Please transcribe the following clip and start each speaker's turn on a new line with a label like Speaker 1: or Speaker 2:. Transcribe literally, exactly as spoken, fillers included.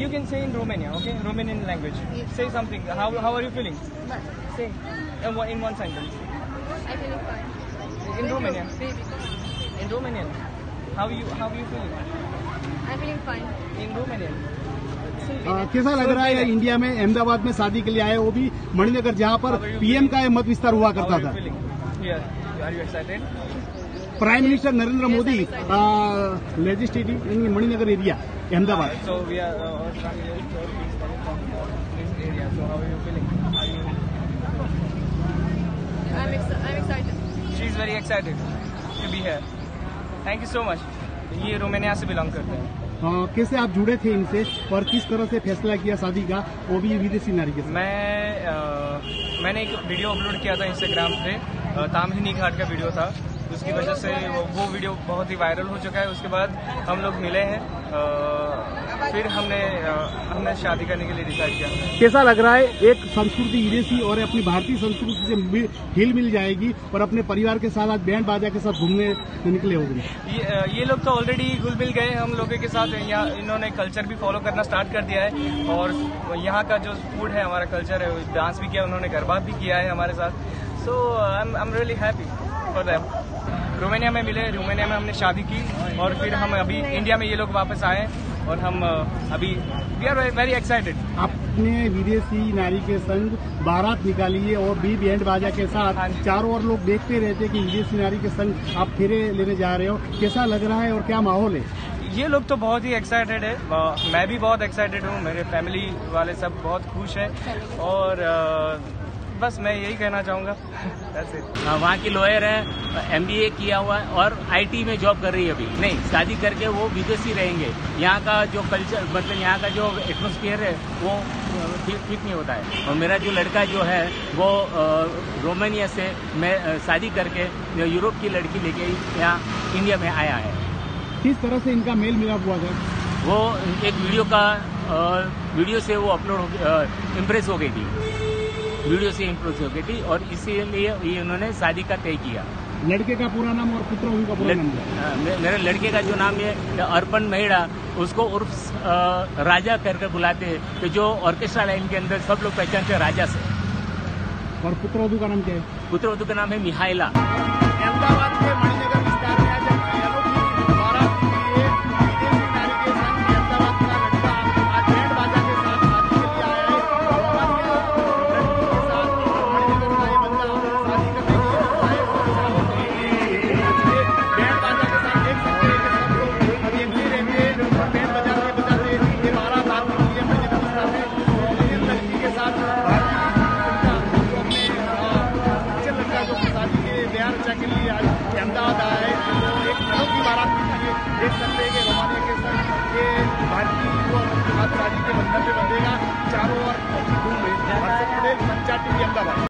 Speaker 1: you can say in Romania, okay? Romanian language.
Speaker 2: Yes.
Speaker 1: Say something. How how are you feeling?
Speaker 2: But
Speaker 1: Say in one, in one sentence.
Speaker 2: I feel fine.
Speaker 1: In Romanian.
Speaker 2: Baby.
Speaker 1: In Romanian. How you how you feeling?
Speaker 2: I'm feeling fine.
Speaker 1: In Romanian.
Speaker 3: आ, कैसा लग रहा है India में अहमदाबाद में शादी के लिए आए, वो भी मणिनगर जहां पर पीएम का मत विस्तार हुआ
Speaker 1: How
Speaker 3: करता
Speaker 1: are you
Speaker 3: था।
Speaker 1: feeling? Here. Are you excited?
Speaker 3: Prime minister Narendra Modi legislative in Maninagar area Ahmedabad.
Speaker 1: Uh, so we are uh, our family is coming from this area. So how are you feeling? Are you?
Speaker 2: I'm, ex- I'm excited.
Speaker 1: She is very excited to be here. Thank you so much. ये Romania से belong करते हैं।
Speaker 3: आ, कैसे आप जुड़े थे इनसे और किस तरह से फैसला किया शादी का, वो भी विदेशी नारी के साथ?
Speaker 1: मैं आ, मैंने एक वीडियो अपलोड किया था इंस्टाग्राम पे, आ, तामहिनी घाट का वीडियो था, उसकी वजह से वो, वो वीडियो बहुत ही वायरल हो चुका है। उसके बाद हम लोग मिले हैं, आ, फिर हमने आ, हमने शादी करने के लिए डिसाइड किया।
Speaker 3: कैसा लग रहा है एक संस्कृति विदेशी और अपनी भारतीय संस्कृति से मिल- हिल मिल जाएगी और अपने परिवार के साथ आज बैंड बाजा के साथ घूमने निकले होंगे?
Speaker 1: ये, आ, ये लोग तो ऑलरेडी घुल मिल गए हम लोगों के साथ। यहाँ इन्होंने कल्चर भी फॉलो करना स्टार्ट कर दिया है और यहाँ का जो फूड है, हमारा कल्चर है, डांस भी किया उन्होंने, गरबा भी किया है हमारे साथ। So I am really happy for them. Romania में मिले, रोमानिया में हमने शादी की और फिर हम अभी इंडिया में ये लोग वापस आए और हम अभी वी आर वेरी एक्साइटेड।
Speaker 3: अपने विदेशी नारी के संग बारात निकाली है और भी बैंड बाजा के साथ चारों ओर लोग देखते रहते हैं कि विदेशी नारी के संग आप फेरे लेने जा रहे हो, कैसा लग रहा है और क्या माहौल है?
Speaker 1: ये लोग तो बहुत ही एक्साइटेड है, मैं भी बहुत एक्साइटेड हूँ, मेरे फैमिली वाले सब बहुत खुश हैं और बस मैं यही कहना चाहूँगा।
Speaker 4: वहाँ की लॉयर है, एमबीए किया हुआ है और आईटी में जॉब कर रही है। अभी नहीं, शादी करके वो विदेशी रहेंगे। यहाँ का जो कल्चर, मतलब यहाँ का जो एटमॉस्फेयर है वो ठीक ठीक नहीं होता है। और मेरा जो लड़का जो है वो रोमानिया से मैं शादी करके यूरोप की लड़की लेके यहाँ इंडिया में आया है।
Speaker 3: किस तरह से इनका मेल मिलाप हुआ था?
Speaker 4: वो एक वीडियो का वीडियो से वो अपलोड हो इम्प्रेस हो गई थी, वीडियो से इम्प्रेस हो गई थी और इसीलिए ये उन्होंने शादी का तय किया।
Speaker 3: लड़के का पूरा नाम और पुत्र का पूरा नाम क्या?
Speaker 4: मेरे लड़के का जो नाम है अर्पण महिड़ा, उसको उर्फ राजा करके बुलाते हैं, तो जो ऑर्केस्ट्रा लाइन के अंदर सब लोग पहचानते हैं राजा से।
Speaker 3: और पुत्रवधू का नाम क्या है?
Speaker 4: पुत्रवधू का नाम है मिहाइला।
Speaker 3: अहमदाबाद के मणिनगर विस्तार में आज अनोखी बारात निकली है। विदेशी नारी के संग अहमदाबाद का लड़का आज बैंड बाजा के साथ शादी के लिए आया है। रोमानिया लड़की के साथ मणिनगर का ये बंदा शादी करने के लिए आया है। बैंड बाजा के साथ देख सकते हैं कि सब लोग अभी अगले रहते हैं और बैंड बजाते बजाते ये बारात आ चुकी है मणिनगर विस्तार में। रोमानियन लड़की के साथ भारतीय लड़का जो शादी के तैयार रचा के लिए आज अहमदाबाद आया है, तो एक अनोखी बारात निकली है। देख सकते हैं कि रोमानिया के संग ये भारतीय युवा उनके साथ शादी के बंधन में बंधेगा। चारों ओर धूम है। हर्षद पटेल, संचार टीवी, अहमदाबाद।